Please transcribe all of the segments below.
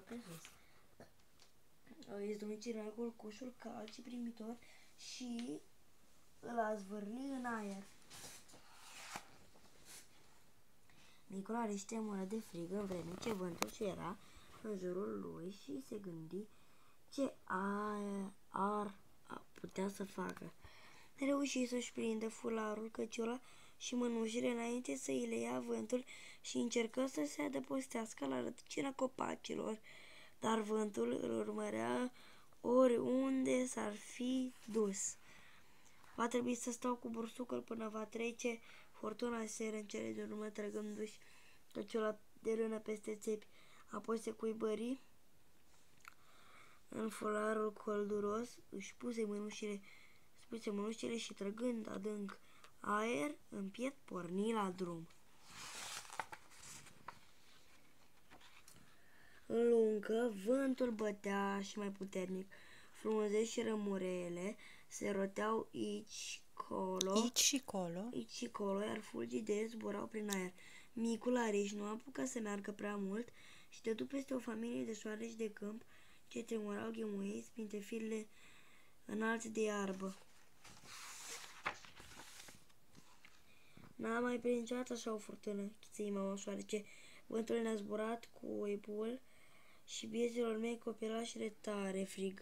pe sus. Îi zdrunci în aer coșul cald și primitor și îl a zvârli în aer. Micul Arici tremură de frig în vreme ce vântul era în jurul lui și se gândi ce ar putea să facă. Reuși să-și prindă fularul, căciula și mânușile înainte să îi le ia vântul și încercă să se adăpostească la rădăcina copacilor, dar vântul îl urmărea oriunde s-ar fi dus. Va trebui să stau cu bursucul până va trece furtuna, se în cele din urmă, trăgându-și căciula de rână peste țepi. Apoi se cuibări în fularul călduros, își puse mânușile și, trăgând adânc aer în piept, porni la drum. În lungă, vântul bătea și mai puternic. Frunze și rămurele se roteau aici și colo, iar fulgii de zburau prin aer. Micul Arici nu apucă să meargă prea mult și dădu peste o familie de șoareci de câmp ce tremurau ghemuiți printre firele înalte de iarbă. N-am mai prins niciodată așa o furtună, chițăi mama șoarece. Vântul ne-a zburat cu oibul și bieților mei copilași tare frig.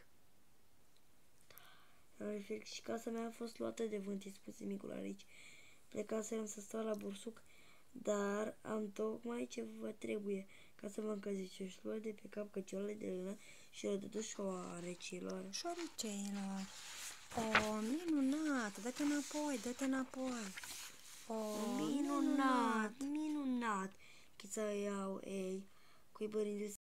Și casa mea a fost luată de vânt, îi spuse micul Arici. Plecaserăm să stau la bursuc, dar am tocmai ce vă trebuie ca să vă încălziți. Își luă de pe cap căciolele de lână și le dădu șoarecilor. O, minunat! Dă-te înapoi! O, minunat! Chițăiau ei, cuibărindu-se